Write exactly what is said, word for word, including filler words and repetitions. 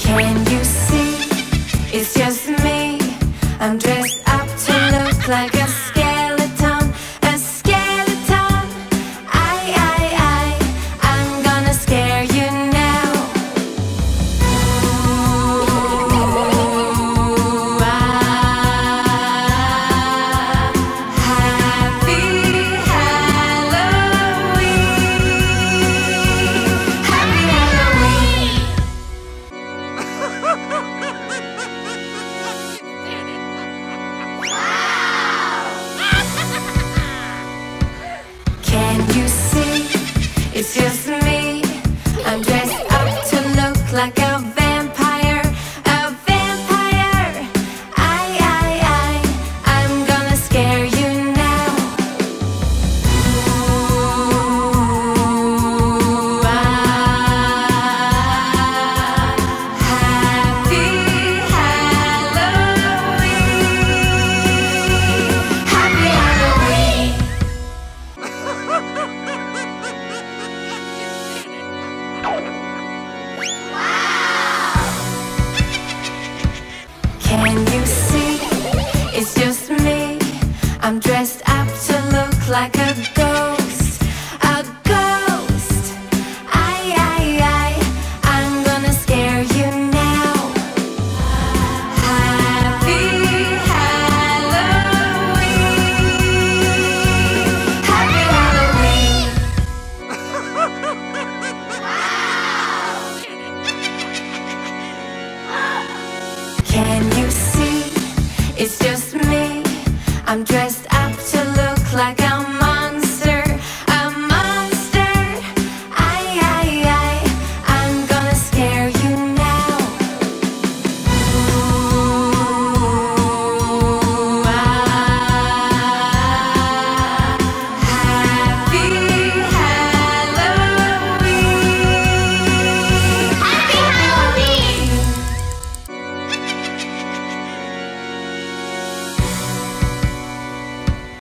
Can you see? It's just me. I'm dressed up to look like a skeleton, a skeleton. I, I, I, I'm gonna scare you now. Ooh, ah, happy Halloween, happy Halloween. Can you see? It's just me. I'm dressed up to look like a vampire, a vampire. I, I, I, I'm gonna scare you now. Ooh, ah, happy Halloween, happy Halloween. Can you see? It's just me. I'm dressed up to look like a ghost, a ghost. I, I, I, I'm gonna scare you now. Happy Halloween, happy Halloween. Can you see? It's just me. I'm dressed